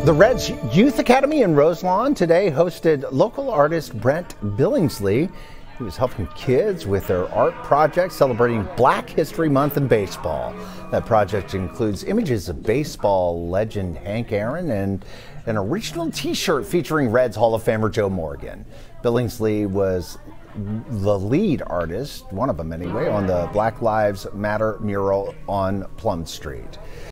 The Reds Youth Academy in Roselawn today hosted local artist Brent Billingsley. He was helping kids with their art project celebrating Black History Month in baseball. That project includes images of baseball legend Hank Aaron and an original t-shirt featuring Reds Hall of Famer Joe Morgan. Billingsley was the lead artist, one of them anyway, on the Black Lives Matter mural on Plum Street.